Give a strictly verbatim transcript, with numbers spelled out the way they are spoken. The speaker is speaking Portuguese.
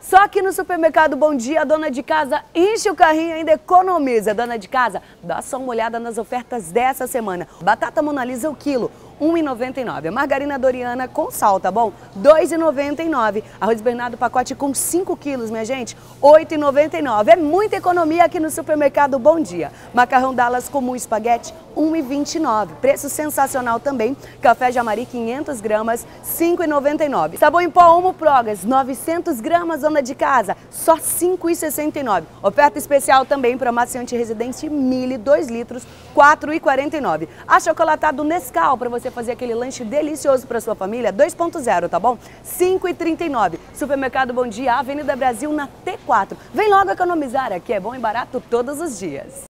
Só aqui no Supermercado Bom Dia, a dona de casa enche o carrinho e ainda economiza. Dona de casa, dá só uma olhada nas ofertas dessa semana. Batata Mona Lisa o quilo, um real e noventa e nove centavos. A margarina Doriana com sal, tá bom? dois reais e noventa e nove centavos. Arroz Bernardo pacote com cinco quilos, minha gente, oito reais e noventa e nove centavos. É muita economia aqui no Supermercado Bom Dia. Macarrão Dallas comum espaguete, um real e vinte e nove centavos. Preço sensacional também. Café Jamari, quinhentas gramas, cinco reais e noventa e nove centavos. Sabão em pó Omo Progas, novecentas gramas, dona de casa, só cinco reais e sessenta e nove centavos. Oferta especial também para amaciante Residência Mille, dois litros, quatro reais e quarenta e nove centavos. Achocolatado Nescau, para você fazer aquele lanche delicioso para sua família, dois ponto zero, tá bom? cinco reais e trinta e nove centavos. Supermercado Bom Dia, Avenida Brasil, na T quatro. Vem logo economizar, aqui é bom e barato todos os dias.